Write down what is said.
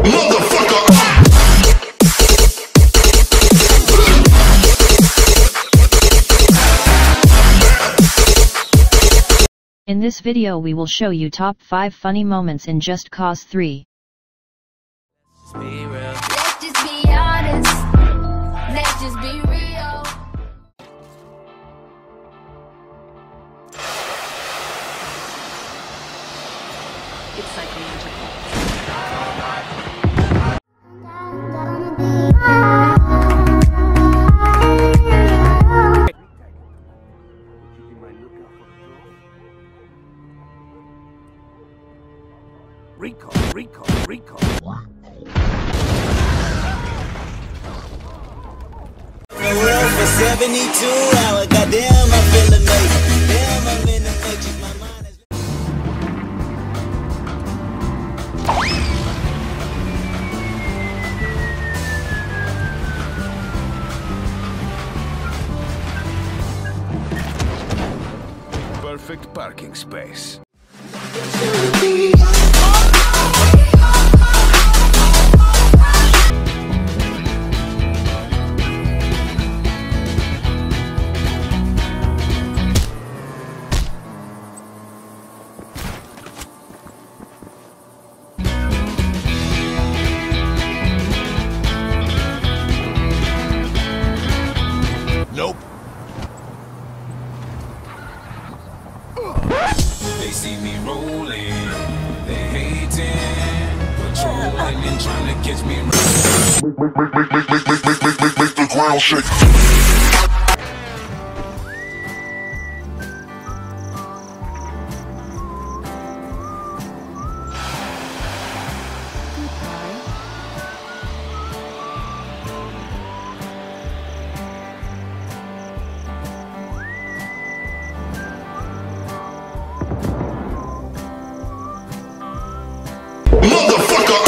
In this video we will show you top 5 funny moments in Just Cause 3. Let's just be honest. Let's just be real. It's psychological. Recall. For 72 hours, goddamn, I feel amazing. Damn, I'm in the matrix, my mind is... Perfect parking space. Nope. They see me rolling, they hating, patrolling and trying to catch me. Make the ground shake. Motherfucker!